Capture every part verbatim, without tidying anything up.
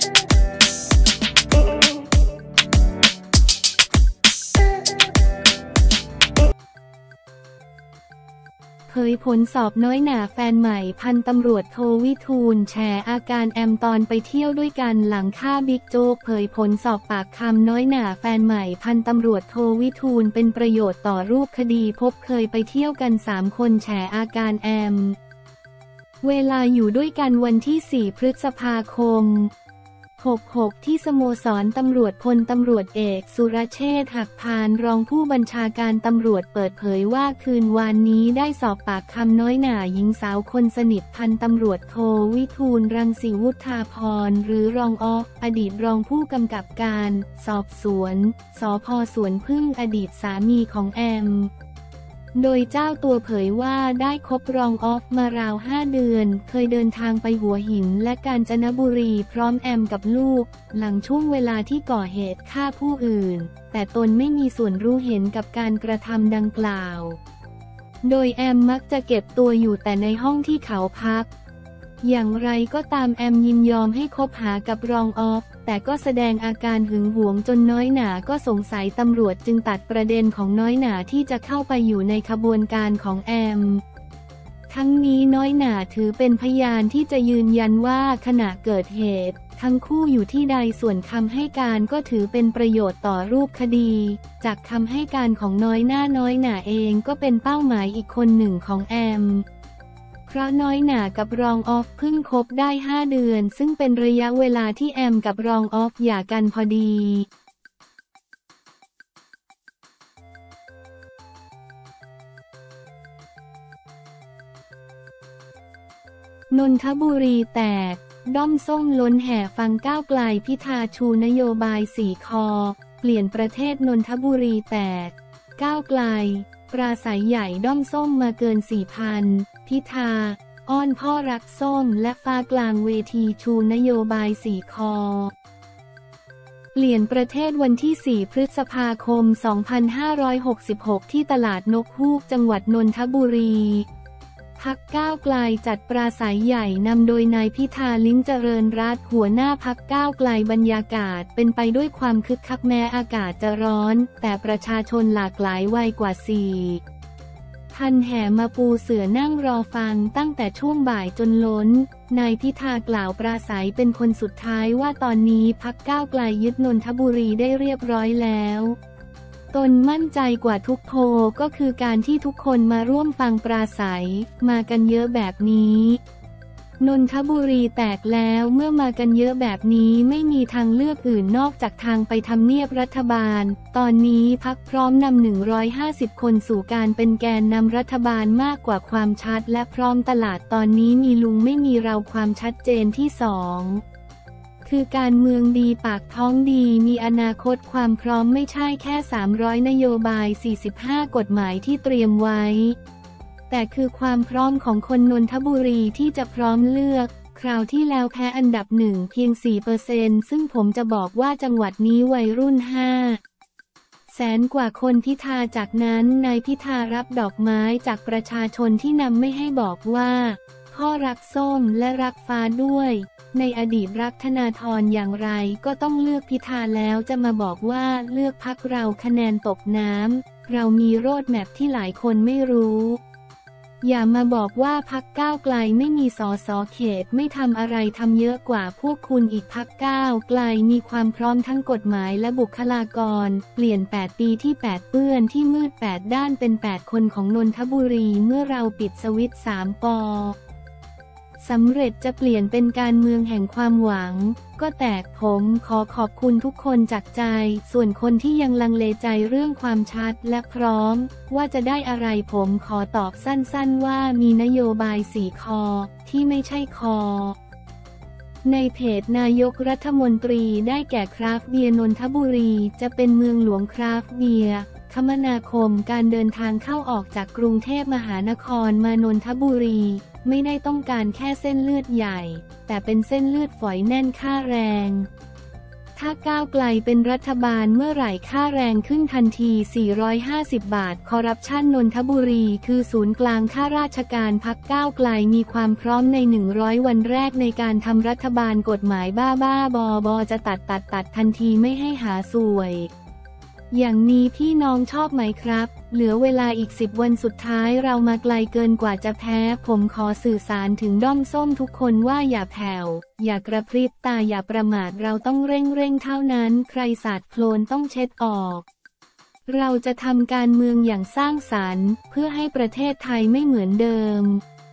เผยผลสอบน้อยหน่าแฟนใหม่พันตำรวจโทวิทูลแฉอาการแอมตอนไปเที่ยวด้วยกันหลังฆ่าบิ๊กโจ๊กเผยผลสอบปากคำน้อยหน่าแฟนใหม่พันตำรวจโทวิทูลเป็นประโยชน์ต่อรูปคดีพบเคยไปเที่ยวกันสามคนแฉอาการแอมเวลาอยู่ด้วยกันวันที่สี่พฤษภาคมหกหกที่สโมสรตำรวจพลตำรวจเอกสุรเชษฐ์หักพานรองผู้บัญชาการตำรวจเปิดเผยว่าคืนวานนี้ได้สอบปากคำน้อยหน่าหญิงสาวคนสนิทพันตำรวจโทวิทูลรังสีวุฒาภรณ์หรือรองออฟอดีตรองผู้กำกับการสอบสวนสภ.สวนพึ่งอดีตสามีของแอมโดยเจ้าตัวเผยว่าได้คบรองออฟมาราวห้าเดือนเคยเดินทางไปหัวหินและกาญจนบุรีพร้อมแอมกับลูกหลังช่วงเวลาที่ก่อเหตุฆ่าผู้อื่นแต่ตนไม่มีส่วนรู้เห็นกับการกระทำดังกล่าวโดยแอมมักจะเก็บตัวอยู่แต่ในห้องที่เขาพักอย่างไรก็ตามแอมยินยอมให้คบหากับรองออฟแต่ก็แสดงอาการหึงหวงจนน้อยหน่าก็สงสัยตำรวจจึงตัดประเด็นของน้อยหน่าที่จะเข้าไปอยู่ในขบวนการของแอมทั้งนี้น้อยหน่าถือเป็นพยานที่จะยืนยันว่าขณะเกิดเหตุทั้งคู่อยู่ที่ใดส่วนคำให้การก็ถือเป็นประโยชน์ต่อรูปคดีจากคำให้การของน้อยหน้าน้อยหน่าเองก็เป็นเป้าหมายอีกคนหนึ่งของแอมเพราะน้อยหน่ากับรองออฟเพิ่งคบได้ห้าเดือนซึ่งเป็นระยะเวลาที่แอมกับรองออฟหย่ากันพอดีนนทบุรีแตกด้อมส้มล้นแห่ฟังก้าวไกลพิธาชูนโยบายสี่คอเปลี่ยนประเทศนนทบุรีแตกก้าวไกลปราศัยใหญ่ด้อมส้มมาเกิน สี่พัน พิธาอ้อนพ่อรักส้มและฟ้ากลางเวทีชูนโยบายสี่คอเปลี่ยนประเทศวันที่สี่พฤษภาคมสองพันห้าร้อยหกสิบหกที่ตลาดนกฮูกจังหวัดนนทบุรีพรรคก้าวไกลจัดปราศัยใหญ่นำโดยนายพิธาลิ้มเจริญรัตน์หัวหน้าพรรคก้าวไกลบรรยากาศเป็นไปด้วยความคึกคักแม้อากาศจะร้อนแต่ประชาชนหลากหลายวัยกว่าสี่พันแห่มาปูเสื่อนั่งรอฟังตั้งแต่ช่วงบ่ายจนล้นนายพิธากล่าวปราศัยเป็นคนสุดท้ายว่าตอนนี้พรรคก้าวไกลยึดนนทบุรีได้เรียบร้อยแล้วตนมั่นใจกว่าทุกโพลก็คือการที่ทุกคนมาร่วมฟังปราศัยมากันเยอะแบบนี้นนทบุรีแตกแล้วเมื่อมากันเยอะแบบนี้ไม่มีทางเลือกอื่นนอกจากทางไปทำเนียบรัฐบาลตอนนี้พรรคพร้อมนำหนึ่งร้อยห้าสิบคนสู่การเป็นแกนนำรัฐบาลมากกว่าความชัดและพร้อมตลาดตอนนี้มีลุงไม่มีเราความชัดเจนที่สองคือการเมืองดีปากท้องดีมีอนาคตความพร้อมไม่ใช่แค่สามร้อยนโยบายสี่สิบห้ากฎหมายที่เตรียมไว้แต่คือความพร้อมของคนนนทบุรีที่จะพร้อมเลือกคราวที่แล้วแพ้อันดับหนึ่งเพียง สี่เปอร์เซ็นต์ ซึ่งผมจะบอกว่าจังหวัดนี้วัยรุ่นห้าแสนกว่าคนพิธาจากนั้นนายพิธารับดอกไม้จากประชาชนที่นำไม่ให้บอกว่าพ่อรักส้มและรักฟ้าด้วยในอดีตรักธนาธรอย่างไรก็ต้องเลือกพิธาแล้วจะมาบอกว่าเลือกพรรคเราคะแนนตกน้ำเรามีโรดแมพที่หลายคนไม่รู้อย่ามาบอกว่าพรรคก้าวไกลไม่มีสสเขตไม่ทำอะไรทำเยอะกว่าพวกคุณอีกพรรคก้าวไกลมีความพร้อมทั้งกฎหมายและบุคลากรเปลี่ยนแปดปีที่แปดเปื้อนที่มืดแปดด้านเป็นแปดคนของนนทบุรีเมื่อเราปิดสวิตช์สามปอสำเร็จจะเปลี่ยนเป็นการเมืองแห่งความหวังก็แตกผมขอขอบคุณทุกคนจากใจส่วนคนที่ยังลังเลใจเรื่องความชัดและพร้อมว่าจะได้อะไรผมขอตอบสั้นๆว่ามีนโยบายสี่คอที่ไม่ใช่คอในเพจนายกรัฐมนตรีได้แก่คราฟต์เบียร์นนทบุรีจะเป็นเมืองหลวงคราฟต์เบียร์คมนาคมการเดินทางเข้าออกจากกรุงเทพมหานครมานนทบุรีไม่ได้ต้องการแค่เส้นเลือดใหญ่แต่เป็นเส้นเลือดฝอยแน่นค่าแรงถ้าก้าวไกลเป็นรัฐบาลเมื่อไหร่ค่าแรงขึ้นทันทีสี่ร้อยห้าสิบบาทคอร์รัปชันนนทบุรีคือศูนย์กลางข้าราชการพรรคก้าวไกลมีความพร้อมในหนึ่งร้อยวันแรกในการทำรัฐบาลกฎหมายบ้าบ้าบอบอจะตัดตัดตัดทันทีไม่ให้หาสวยอย่างนี้พี่น้องชอบไหมครับเหลือเวลาอีกสิบวันสุดท้ายเรามาไกลเกินกว่าจะแพ้ผมขอสื่อสารถึงด้อมส้มทุกคนว่าอย่าแผ่วอย่ากระพริบตาอย่าประมาทเราต้องเร่งเร่งเท่านั้นใครสาดโคลนต้องเช็ดออกเราจะทำการเมืองอย่างสร้างสรรค์เพื่อให้ประเทศไทยไม่เหมือนเดิม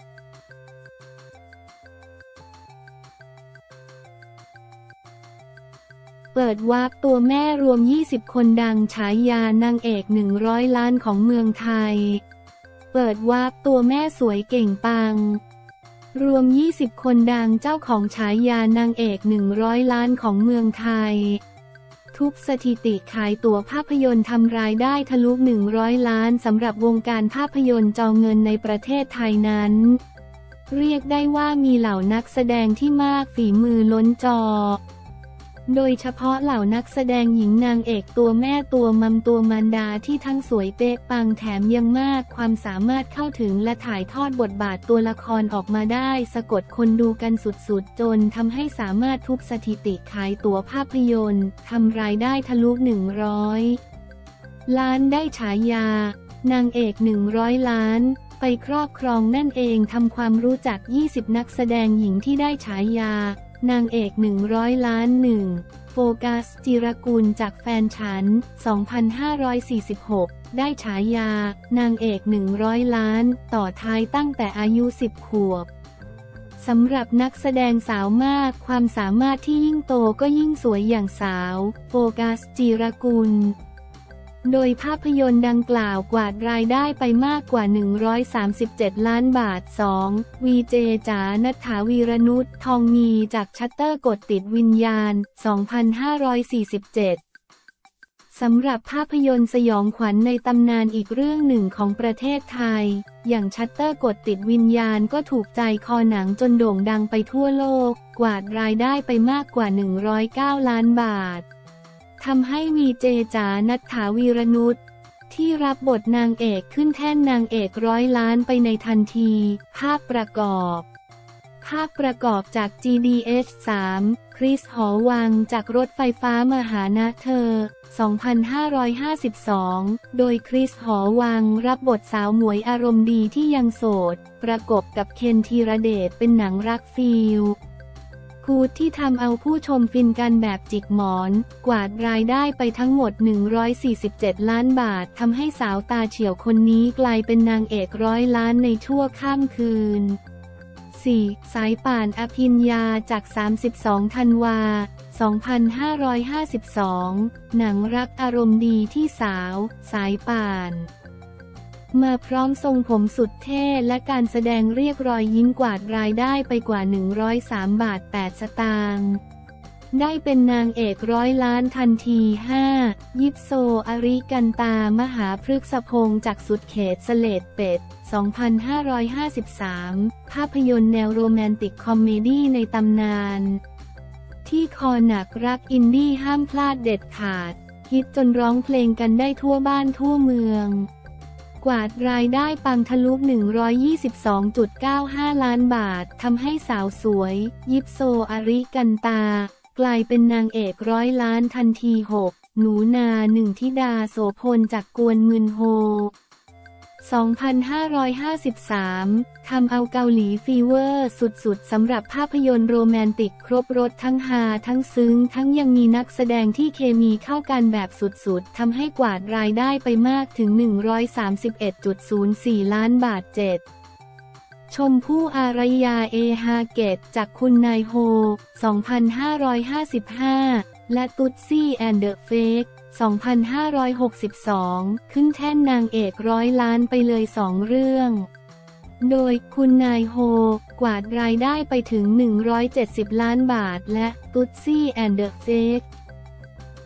เปิดวาร์ปตัวแม่รวมยี่สิบคนดังฉายานางเอกหนึ่งร้อยล้านของเมืองไทยเปิดวาร์ปตัวแม่สวยเก่งปังรวมยี่สิบคนดังเจ้าของฉายานางเอกหนึ่งร้อยล้านของเมืองไทยทุบสถิติขายตั๋วภาพยนตร์ทำรายได้ทะลุหนึ่งร้อยล้านสำหรับวงการภาพยนตร์จอเงินในประเทศไทยนั้นเรียกได้ว่ามีเหล่านักแสดงที่มากฝีมือล้นจอโดยเฉพาะเหล่านักแสดงหญิงนางเอกตัวแม่ตัวมัมตัวมารดาที่ทั้งสวยเป๊ะปังแถมยังมากความสามารถเข้าถึงและถ่ายทอดบทบาทตัวละครออกมาได้สะกดคนดูกันสุดๆจนทำให้สามารถทุบสถิติขายตั๋วภาพยนตร์ทำรายได้ทะลุหนึ่งร้อยล้านได้ฉายานางเอกหนึ่งร้อยล้านไปครอบครองนั่นเองทำความรู้จักยี่สิบนักแสดงหญิงที่ได้ฉายานางเอกหนึ่งร้อยล้านหนึ่งโฟกัสจิรกุลจากแฟนฉันสองพันห้าร้อยสี่สิบหกได้ฉายานางเอกหนึ่งร้อยล้านต่อท้ายตั้งแต่อายุสิบขวบสำหรับนักแสดงสาวมากความสามารถที่ยิ่งโตก็ยิ่งสวยอย่างสาวโฟกัสจิรกุลโดยภาพยนตร์ดังกล่าวกวาดรายได้ไปมากกว่าหนึ่งร้อยสามสิบเจ็ดล้านบาท สอง วีเจจ๋าณัฐฐาวีรนุชทองมีจากชัตเตอร์กดติดวิญญาณสองพันห้าร้อยสี่สิบเจ็ดสำหรับภาพยนตร์สยองขวัญในตำนานอีกเรื่องหนึ่งของประเทศไทยอย่างชัตเตอร์กดติดวิญญาณก็ถูกใจคอหนังจนโด่งดังไปทั่วโลกกวาดรายได้ไปมากกว่าหนึ่งร้อยเก้าล้านบาททำให้วีเจจ๋าณัฐฐาวีรนุชที่รับบทนางเอกขึ้นแท่นนางเอกร้อยล้านไปในทันทีภาพประกอบภาพประกอบจาก จี ดี เอส สาม คริสหอวังจากรถไฟฟ้ามาหานะเธอ สองพันห้าร้อยห้าสิบสอง โดยคริสหอวังรับบทสาวหมวยอารมณ์ดีที่ยังโสดประกบกับเคนธีรเดชเป็นหนังรักฟีลกูดที่ทำเอาผู้ชมฟินกันแบบจิกหมอนกวาดรายได้ไปทั้งหมดหนึ่งร้อยสี่สิบเจ็ดล้านบาททำให้สาวตาเฉียวคนนี้กลายเป็นนางเอกร้อยล้านในชั่วข้ามคืน สี่ สายป่านอภิญญาจากสามสิบสองธันวาสองพันห้าร้อยห้าสิบสองหนังรักอารมณ์ดีที่สาวสายป่านมาพร้อมทรงผมสุดเท่และการแสดงเรียกรอยยิ้มกวาดรายได้ไปกว่าหนึ่งร้อยสามบาทแปดสตางค์ได้เป็นนางเอกร้อยล้านทันที ห้า ยิปโซอริกันตามหาพฤกษพงษ์จากสุดเขตสเลดเป็ด สองพันห้าร้อยห้าสิบสาม ภาพยนตร์แนวโรแมนติกคอมเมดี้ในตำนานที่คอหนักรักอินดี้ห้ามพลาดเด็ดขาดฮิตจนร้องเพลงกันได้ทั่วบ้านทั่วเมืองกวาดรายได้ปังทะลุ หนึ่งร้อยยี่สิบสองจุดเก้าห้า ล้านบาททำให้สาวสวยยิปโซอริกันตากลายเป็นนางเอกร้อยล้านทันที หก หนูนาหนึ่งธิดาโสพลจากกวนมึนโฮ สองพันห้าร้อยห้าสิบสาม ทำเอาเกาหลีฟีเวอร์สุดๆสำหรับภาพยนตร์โรแมนติกครบรสทั้งฮาทั้งซึ้งทั้งยังมีนักแสดงที่เคมีเข้ากันแบบสุดๆทำให้กวาดรายได้ไปมากถึง หนึ่งร้อยสามสิบเอ็ดจุดศูนย์สี่ ล้านบาท เจ็ด ชมพู่อารยาเอฮาเกตจากคุณนายโฮ สองพันห้าร้อยห้าสิบห้า และตุ๊ดซี่แอนด์เดอะเฟกสองพันห้าร้อยหกสิบสอง ขึ้นแท่นนางเอกร้อยล้านไปเลยสองเรื่องโดยคุณนายโฮกวาดรายได้ไปถึงหนึ่งร้อยเจ็ดสิบล้านบาทและตุ๊ดซี่แอนด์เดอะเฟก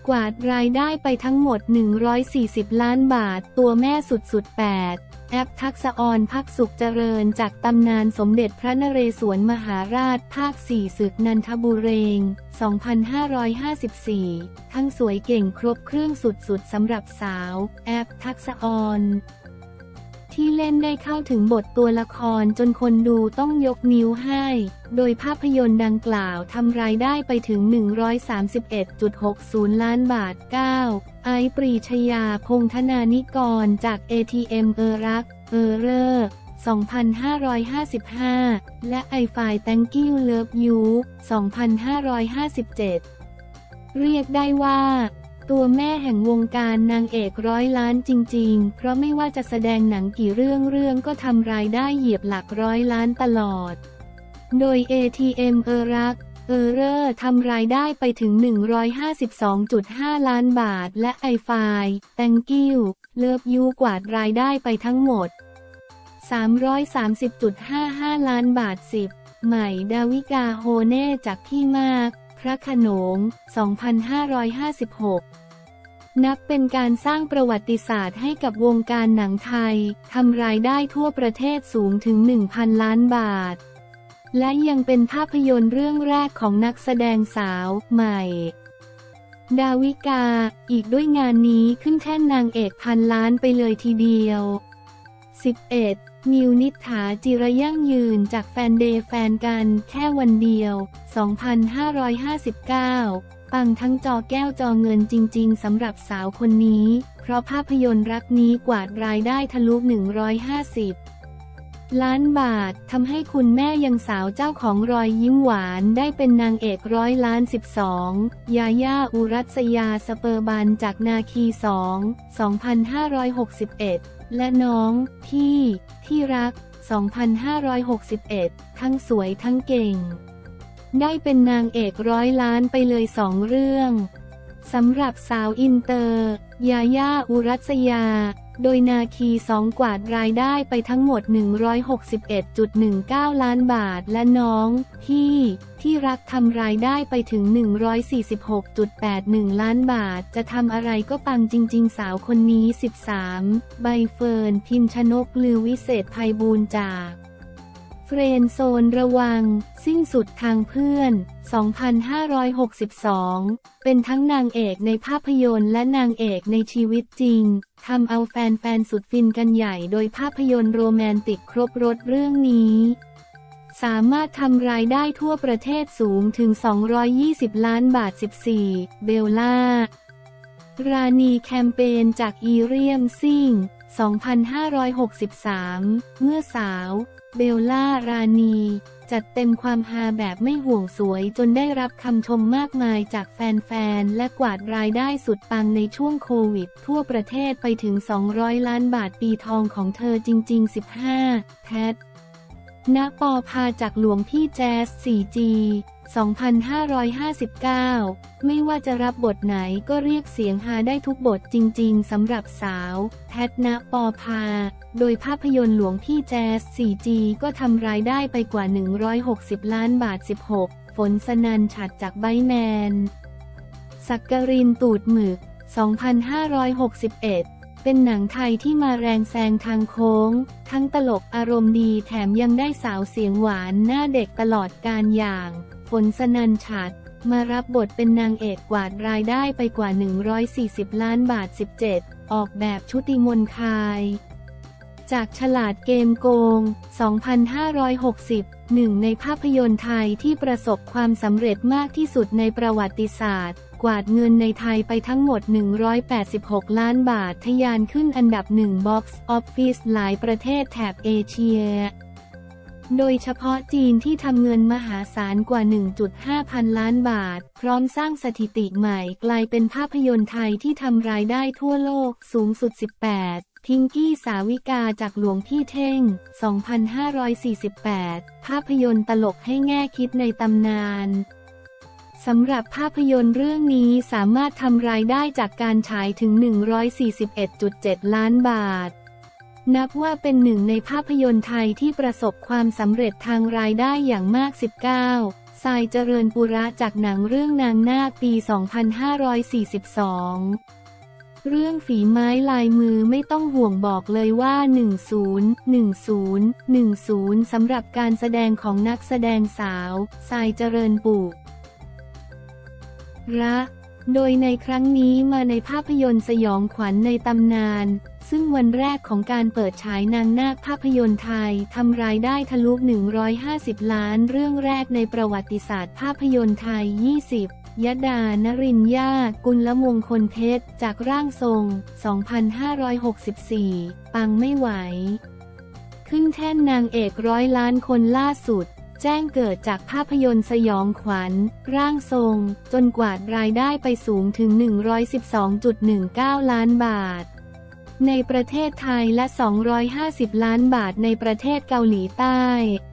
กวาดรายได้ไปทั้งหมดหนึ่งร้อยสี่สิบล้านบาทตัวแม่สุดๆแปดแอปทักษะออนภักสุขเจริญจากตำนานสมเด็จพระนเรศวรมหาราชภาคสี่ศึกนันทบุเรง สองพันห้าร้อยห้าสิบสี่ ทั้งสวยเก่งครบเครื่องสุดๆสำหรับสาวแอปทักษะออนที่เล่นได้เข้าถึงบทตัวละครจนคนดูต้องยกนิ้วให้โดยภาพยนตร์ดังกล่าวทำรายได้ไปถึง หนึ่งร้อยสามสิบเอ็ดจุดหกศูนย์ ล้านบาท เก้า ไอซ์ ปรีชยา พงษ์ธนานิกรจาก เอ ที เอ็ม เออรัก เออเรอ สองพันห้าร้อยห้าสิบห้า และ ไอ ไฟว์ Thank You Love You สองพันห้าร้อยห้าสิบเจ็ด เรียกได้ว่าตัวแม่แห่งวงการนางเอกร้อยล้านจริงๆเพราะไม่ว่าจะแสดงหนังกี่เรื่องเรื่องก็ทำรายได้เหยียบหลักร้อยล้านตลอดโดย เอ ที เอ็ม เออรัก เออเรอทำรายได้ไปถึง หนึ่งร้อยห้าสิบสองจุดห้า ล้านบาทและ ไอ ไฟว์ Thank You Love You กวาดรายได้ไปทั้งหมด สามร้อยสามสิบจุดห้าห้า ล้านบาท สิบ ใหม่ ดาวิกา โฮเน่จากพี่มากพระโขนง สองพันห้าร้อยห้าสิบหก นับเป็นการสร้างประวัติศาสตร์ให้กับวงการหนังไทยทำรายได้ทั่วประเทศสูงถึง หนึ่งพัน ล้านบาทและยังเป็นภาพยนตร์เรื่องแรกของนักแสดงสาวใหม่ดาวิกาอีกด้วยงานนี้ขึ้นแท่นนางเอกพันล้านไปเลยทีเดียว สิบเอ็ด มิวนิษฐาจิรยั่งยืนจากแฟนเดย์แฟนกันแค่วันเดียว สองพันห้าร้อยห้าสิบเก้า ปังทั้งจอแก้วจอเงินจริงๆสำหรับสาวคนนี้เพราะภาพยนตร์รักนี้กวาดรายได้ทะลุหนึ่งร้อยห้าสิบล้านบาททำให้คุณแม่ยังสาวเจ้าของรอยยิ้มหวานได้เป็นนางเอกร้อยล้านสิบสองยาย่าอุรัสยาสเปอร์บันจากนาคีสอง สองพันห้าร้อยหกสิบเอ็ดและน้องพี่ที่รัก สองพันห้าร้อยหกสิบเอ็ด ทั้งสวยทั้งเก่งได้เป็นนางเอกร้อยล้านไปเลยสองเรื่องสำหรับสาวอินเตอร์ยาย่าอุรัสยาโดยนาคีสองกวาดรายได้ไปทั้งหมด หนึ่งร้อยหกสิบเอ็ดจุดหนึ่งเก้า ล้านบาทและน้องพี่ที่รักทำรายได้ไปถึง หนึ่งร้อยสี่สิบหกจุดแปดหนึ่ง ล้านบาทจะทำอะไรก็ปังจริงๆสาวคนนี้ สิบสาม ใบเฟิร์นพิมชนกลือวิเศษไพบูลย์จากเฟรนด์โซนระวังสิ้นสุดทางเพื่อน สองพันห้าร้อยหกสิบสอง เป็นทั้งนางเอกในภาพยนตร์และนางเอกในชีวิตจริงทำเอาแฟนๆสุดฟินกันใหญ่โดยภาพยนตร์โรแมนติกครบรสเรื่องนี้สามารถทำรายได้ทั่วประเทศสูงถึงสองร้อยยี่สิบล้านบาท สิบสี่ เบลล่าราณีแคมเปญจากอีเรียมซิ่ง สองพันห้าร้อยหกสิบสาม เมื่อสาวเบลล่าราณีจัดเต็มความฮาแบบไม่ห่วงสวยจนได้รับคำชมมากมายจากแฟนๆและกวาดรายได้สุดปังในช่วงโควิดทั่วประเทศไปถึงสองร้อยล้านบาทปีทองของเธอจริงๆ สิบห้า แพทณปอพาจากหลวงพี่แจ๊ส โฟร์จี สองพันห้าร้อยห้าสิบเก้า ไม่ว่าจะรับบทไหนก็เรียกเสียงฮาได้ทุกบทจริงๆสำหรับสาวแพทณปอพาโดยภาพยนตร์หลวงพี่แจ๊ส โฟร์จี ก็ทำรายได้ไปกว่าหนึ่งร้อยหกสิบล้านบาท สิบหก ฝนสนันฉัตรจากไบท์แมนสักกรินตูดหมึก สองพันห้าร้อยหกสิบเอ็ดเป็นหนังไทยที่มาแรงแซงทางโค้งทั้งตลกอารมณ์ดีแถมยังได้สาวเสียงหวานหน้าเด็กตลอดกาลอย่างฝนสนันฉัตรมารับบทเป็นนางเอกกวาดรายได้ไปกว่าหนึ่งร้อยสี่สิบล้านบาท สิบเจ็ด ออกแบบชุติมนคายจากฉลาดเกมโกง สองพันห้าร้อยหกสิบ หนึ่งในภาพยนตร์ไทยที่ประสบความสำเร็จมากที่สุดในประวัติศาสตร์กวาดเงินในไทยไปทั้งหมดหนึ่งร้อยแปดสิบหกล้านบาททะยานขึ้นอันดับหนึ่ง Box Office หลายประเทศแถบเอเชียโดยเฉพาะจีนที่ทำเงินมหาศาลกว่า หนึ่งจุดห้า พันล้านบาทพร้อมสร้างสถิติใหม่กลายเป็นภาพยนตร์ไทยที่ทำรายได้ทั่วโลกสูงสุด สิบแปด ทิงกี้สาวิกาจากหลวงพี่เท่ง สองพันห้าร้อยสี่สิบแปด ภาพยนตร์ตลกให้แง่คิดในตำนานสำหรับภาพยนตร์เรื่องนี้สามารถทำรายได้จากการฉายถึง หนึ่งร้อยสี่สิบเอ็ดจุดเจ็ด ล้านบาทนับว่าเป็นหนึ่งในภาพยนตร์ไทยที่ประสบความสำเร็จทางรายได้อย่างมาก สิบเก้าทรายเจริญปุระจากหนังเรื่องนางนาคปี สองพันห้าร้อยสี่สิบสอง เรื่องฝีไม้ลายมือไม่ต้องห่วงบอกเลยว่า หนึ่งศูนย์ หนึ่งศูนย์ หนึ่งศูนย์ สำหรับการแสดงของนักแสดงสาวทรายเจริญปุระโดยในครั้งนี้มาในภาพยนตร์สยองขวัญในตำนานซึ่งวันแรกของการเปิดฉายนางนาคภาพยนตร์ไทยทำรายได้ทะลุหนึ่งร้อยห้าสิบล้านเรื่องแรกในประวัติศาสตร์ภาพยนตร์ไทย ยี่สิบ ยดานรินทร์ ย่า กุลมงคลเพชรจากร่างทรง สองพันห้าร้อยหกสิบสี่ ปังไม่ไหวขึ้นแท่นนางเอกร้อยล้านคนล่าสุดแจ้งเกิดจากภาพยนตร์สยองขวัญร่างทรงจนกวาดรายได้ไปสูงถึง หนึ่งร้อยสิบสองจุดหนึ่งเก้า ล้านบาทในประเทศไทยและ สองร้อยห้าสิบ ล้านบาทในประเทศเกาหลีใต้